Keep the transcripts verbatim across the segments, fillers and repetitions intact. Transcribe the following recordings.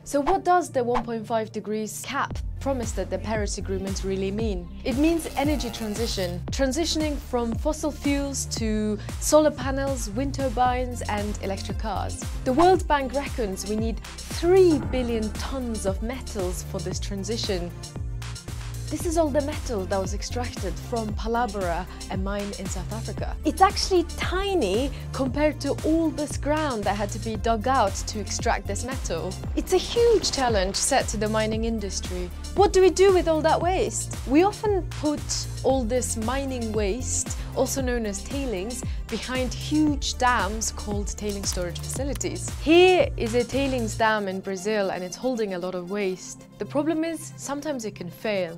So what does the one point five degrees cap promised at the Paris Agreement really mean? It means energy transition, transitioning from fossil fuels to solar panels, wind turbines and electric cars. The World Bank reckons we need three billion tons of metals for this transition. This is all the metal that was extracted from Maral Bayaraa, a mine in South Africa. It's actually tiny compared to all this ground that had to be dug out to extract this metal. It's a huge challenge set to the mining industry. What do we do with all that waste? We often put all this mining waste, also known as tailings, behind huge dams called tailing storage facilities. Here is a tailings dam in Brazil and it's holding a lot of waste. The problem is, sometimes it can fail.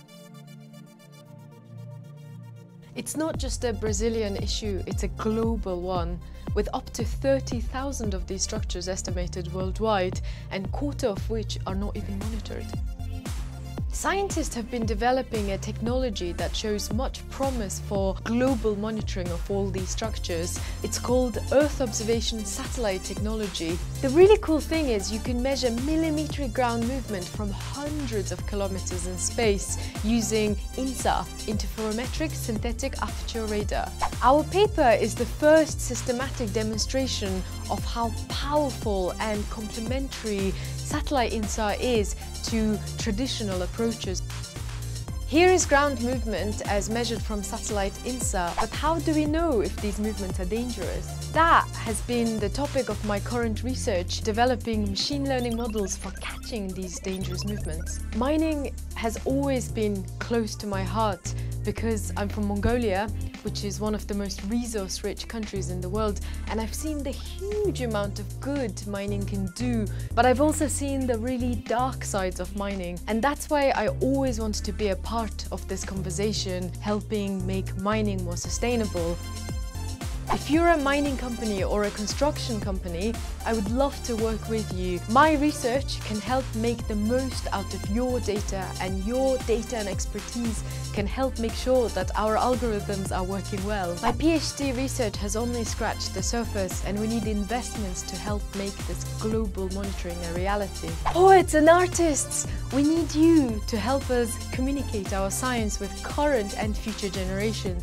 It's not just a Brazilian issue, it's a global one, with up to thirty thousand of these structures estimated worldwide, and a quarter of which are not even monitored. Scientists have been developing a technology that shows much promise for global monitoring of all these structures. It's called Earth Observation Satellite Technology. The really cool thing is you can measure millimeter ground movement from hundreds of kilometers in space using INSA, Interferometric Synthetic Aperture Radar. Our paper is the first systematic demonstration of how powerful and complementary satellite INSA is to traditional approaches. Here is ground movement as measured from satellite INSA, but how do we know if these movements are dangerous? That has been the topic of my current research, developing machine learning models for catching these dangerous movements. Mining has always been close to my heart because I'm from Mongolia, which is one of the most resource-rich countries in the world, and I've seen the huge amount of good mining can do, but I've also seen the really dark sides of mining, and that's why I always wanted to be a part of this conversation, helping make mining more sustainable. If you're a mining company or a construction company, I would love to work with you. My research can help make the most out of your data, and your data and expertise can help make sure that our algorithms are working well. My PhD research has only scratched the surface, and we need investments to help make this global monitoring a reality. Poets and artists, we need you to help us communicate our science with current and future generations.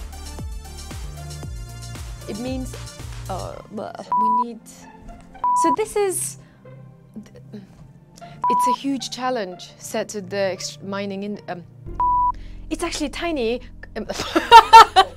It means uh, we need... So this is... It's a huge challenge set to the mining in... Um, it's actually tiny...